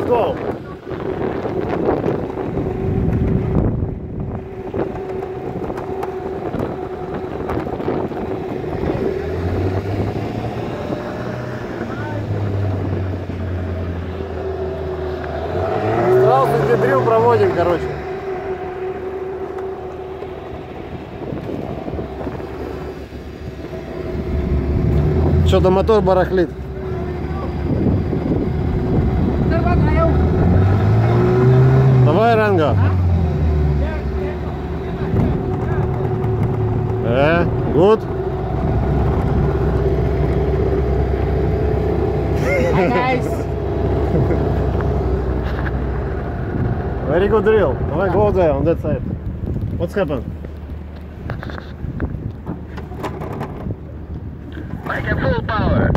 let's go. Сразу внедрил, проводим, короче. Что-то мотор барахлит. Давай, Ранго. Good. Hi guys. Very good drill. Давай, go there on that side. What's happened? Make it full power.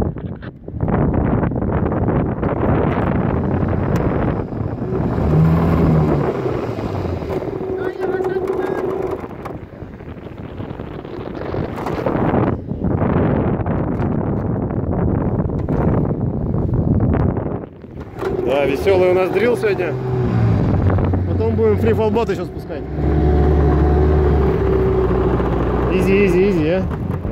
Да, веселый у нас дрил сегодня. Потом будем фрифолботы еще спускать. Изи, изи, изи, а?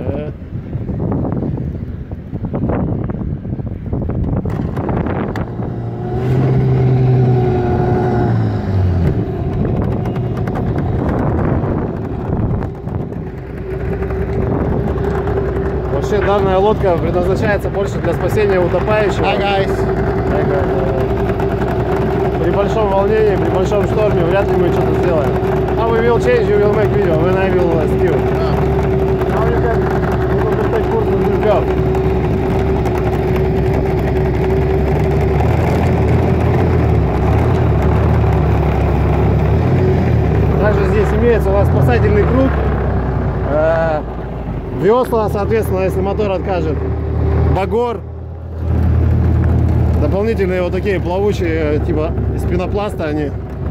Вообще данная лодка предназначается больше для спасения утопающего. Hi guys. При большом волнении, при большом шторме вряд ли мы что-то сделаем. Now we will change, you will make video when I will steer. Now you can take course on this job. Также здесь имеется у вас спасательный круг. Весла, соответственно, если мотор откажет. Багор. Дополнительные вот такие плавучие, типа из пенопласта они.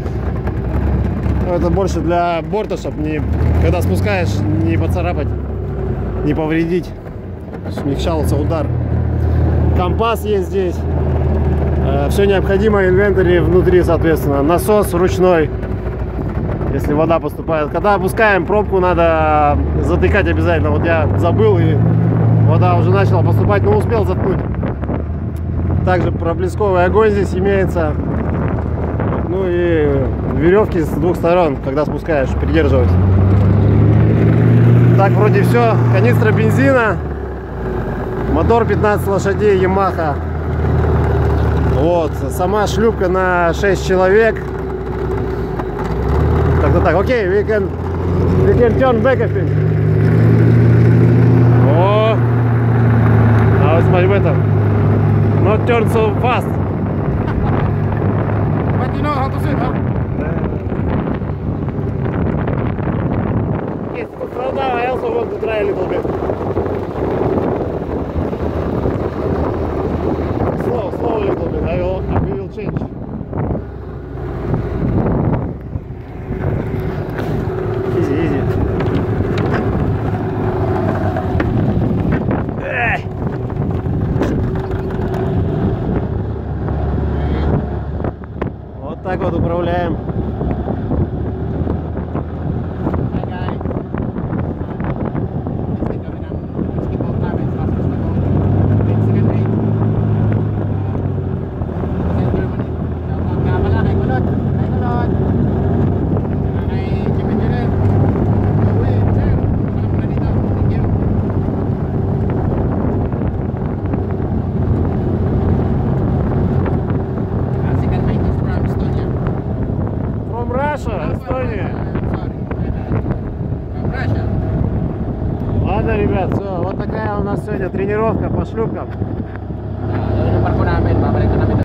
Это больше для борта, чтобы не, когда спускаешь, не поцарапать, не повредить. Смягчался удар. Компас есть здесь. Все необходимое инвентарь внутри, соответственно. Насос ручной, если вода поступает. Когда опускаем пробку, надо затыкать обязательно. Вот я забыл, и вода уже начала поступать, но успел заткнуть. Также проблесковый огонь здесь имеется. Ну и веревки с двух сторон, когда спускаешь, придерживать. Так, вроде все. Канистра бензина. Мотор 15 лошадей Yamaha. Вот. Сама шлюпка на 6 человек. Как-то так. Окей, we can turn back, I think. О! Now it's much better. Not turn so fast. But you know how to swim, huh? Yes, slow down. I also want to try a little bit. Slow a little bit. We will change. Easy, easy. Вот так вот управляем. Эстония. Ладно, ребят, все, вот такая у нас сегодня тренировка по шлюпкам.